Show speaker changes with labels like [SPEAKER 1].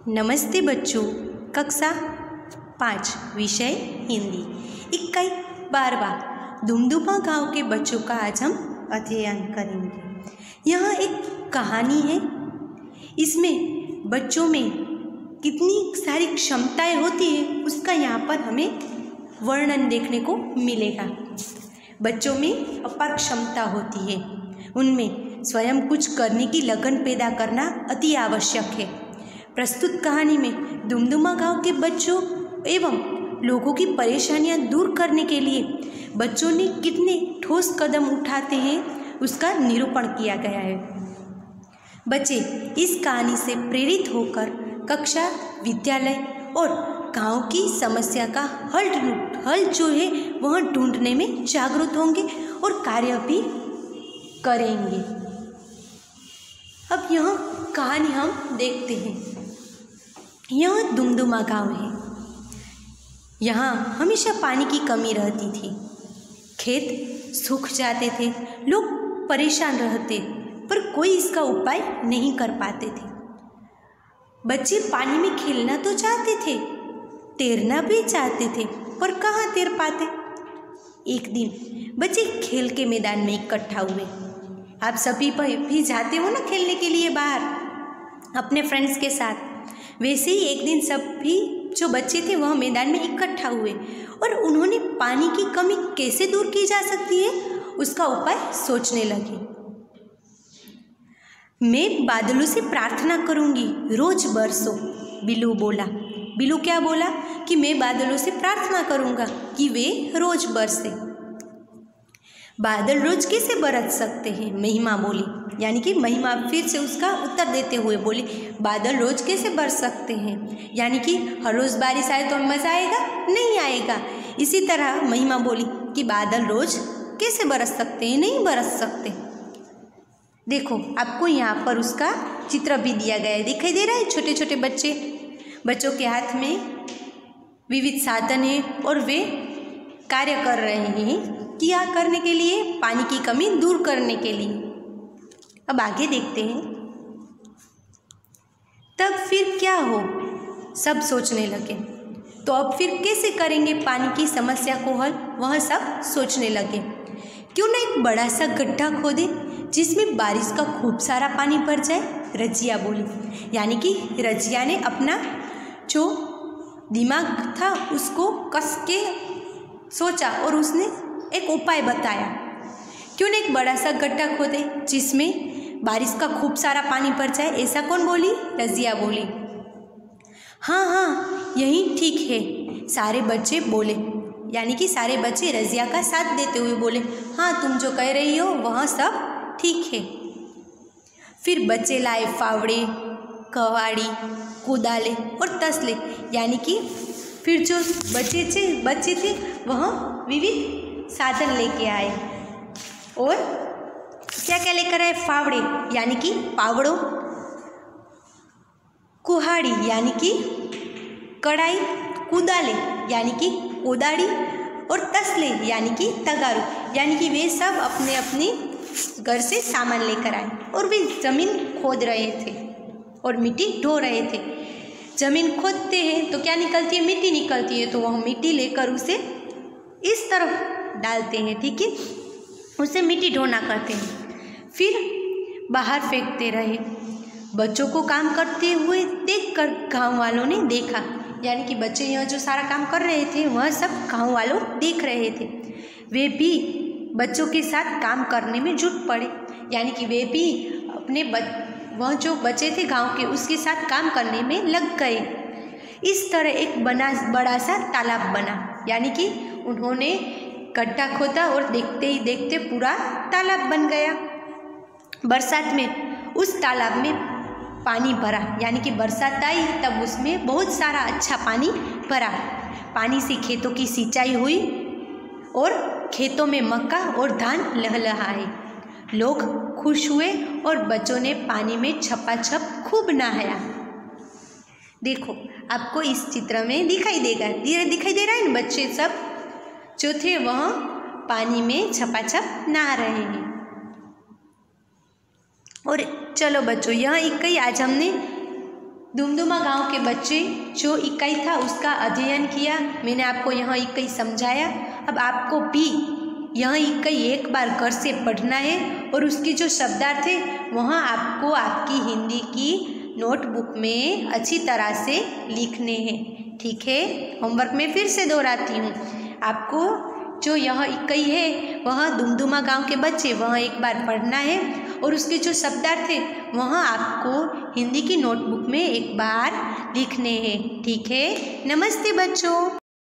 [SPEAKER 1] नमस्ते बच्चों। कक्षा 5 विषय हिंदी इकाई 12 दुमदुमा गांव के बच्चों का आज हम अध्ययन करेंगे। यहाँ एक कहानी है। इसमें बच्चों में कितनी सारी क्षमताएं होती है उसका यहाँ पर हमें वर्णन देखने को मिलेगा। बच्चों में अपार क्षमता होती है, उनमें स्वयं कुछ करने की लगन पैदा करना अति आवश्यक है। प्रस्तुत कहानी में दुमदुमा गांव के बच्चों एवं लोगों की परेशानियां दूर करने के लिए बच्चों ने कितने ठोस कदम उठाते हैं उसका निरूपण किया गया है। बच्चे इस कहानी से प्रेरित होकर कक्षा, विद्यालय और गांव की समस्या का हल जो है वह ढूंढने में जागरूक होंगे और कार्य भी करेंगे। अब यह कहानी हम देखते हैं। यह दुमदुमा गांव है। यहाँ हमेशा पानी की कमी रहती थी, खेत सूख जाते थे, लोग परेशान रहते पर कोई इसका उपाय नहीं कर पाते थे। बच्चे पानी में खेलना तो चाहते थे, तैरना भी चाहते थे, पर कहाँ तैर पाते। एक दिन बच्चे खेल के मैदान में इकट्ठा हुए। आप सभी भी जाते हो ना खेलने के लिए बाहर अपने फ्रेंड्स के साथ। वैसे ही एक दिन सभी जो बच्चे थे वह मैदान में इकट्ठा हुए और उन्होंने पानी की कमी कैसे दूर की जा सकती है उसका उपाय सोचने लगे। मैं बादलों से प्रार्थना करूंगी रोज बरसो, बिल्लू बोला। बिल्लू क्या बोला कि मैं बादलों से प्रार्थना करूंगा कि वे रोज बरसे। बादल रोज कैसे बरस सकते हैं, महिमा बोली। यानी कि महिमा फिर से उसका उत्तर देते हुए बोली, बादल रोज कैसे बरस सकते हैं, यानी कि हर रोज बारिश आए तो मज़ा आएगा, नहीं आएगा। इसी तरह महिमा बोली कि बादल रोज कैसे बरस सकते हैं, नहीं बरस सकते। देखो आपको यहाँ पर उसका चित्र भी दिया गया है, दिखाई दे रहा है। छोटे छोटे बच्चों के हाथ में विविध साधन है और वे कार्य कर रहे हैं। क्या करने के लिए? पानी की कमी दूर करने के लिए। अब आगे देखते हैं। तब फिर क्या हो, सब सोचने लगे। तो अब फिर कैसे करेंगे पानी की समस्या को हल, वह सब सोचने लगे। क्यों ना एक बड़ा सा गड्ढा खोदे जिसमें बारिश का खूब सारा पानी भर जाए, रजिया बोली। यानी कि रजिया ने अपना जो दिमाग था उसको कस के सोचा और उसने एक उपाय बताया। क्यों ना एक बड़ा सा गड्ढा खोदे जिसमें बारिश का खूब सारा पानी भर जाए। ऐसा कौन बोली? रजिया बोली। हाँ यही ठीक है, सारे बच्चे बोले। यानी कि सारे बच्चे रजिया का साथ देते हुए बोले, हाँ तुम जो कह रही हो वह सब ठीक है। फिर बच्चे लाए फावड़े, कवाड़ी, कुदाले और तसले। यानी कि फिर जो बच्चे थे वह विविध साधन लेके आए। और क्या क्या लेकर आए? फावड़े यानी कि पावड़ों, कुहाड़ी यानी कि कढ़ाई, कुदाले यानी कि कोदाड़ी और तसले यानी कि तगारू। यानी कि वे सब अपने अपने घर से सामान लेकर आए और वे जमीन खोद रहे थे और मिट्टी ढो रहे थे। जमीन खोदते हैं तो क्या निकलती है? मिट्टी निकलती है। तो वह मिट्टी लेकर उसे इस तरफ डालते हैं, ठीक है, उसे मिट्टी ढोना करते हैं। फिर बाहर फेंकते रहे। बच्चों को काम करते हुए देखकर गांव वालों ने देखा। यानी कि बच्चे यहाँ जो सारा काम कर रहे थे वह सब गांव वालों देख रहे थे। वे भी बच्चों के साथ काम करने में जुट पड़े। यानी कि वे भी अपने वह जो बच्चे थे गांव के उसके साथ काम करने में लग गए। इस तरह एक बड़ा सा तालाब बना। यानी कि उन्होंने गड्ढा खोदा और देखते ही देखते पूरा तालाब बन गया। बरसात में उस तालाब में पानी भरा। यानी कि बरसात आई तब उसमें बहुत सारा अच्छा पानी भरा। पानी से खेतों की सिंचाई हुई और खेतों में मक्का और धान लहलहाए। लोग खुश हुए और बच्चों ने पानी में छपाछप खूब नहाया। देखो आपको इस चित्र में दिखाई देगा, दिखाई दे रहा है ना, बच्चे सब जो थे वह पानी में छपाछप नहा रहे हैं। और चलो बच्चों, यह इकाई आज हमने दुमदुमा गांव के बच्चे जो इकाई था उसका अध्ययन किया। मैंने आपको यहाँ इकाई समझाया। अब आपको भी यह इकाई एक बार घर से पढ़ना है और उसकी जो शब्दार्थ है वहाँ आपको आपकी हिंदी की नोटबुक में अच्छी तरह से लिखने हैं। ठीक है, होमवर्क में फिर से दोहराती हूँ। आपको जो यह इकाई है वह दुमदुमा गांव के बच्चे वह एक बार पढ़ना है और उसके जो शब्दार्थ है वहाँ आपको हिंदी की नोटबुक में एक बार लिखने हैं। ठीक है, नमस्ते बच्चों।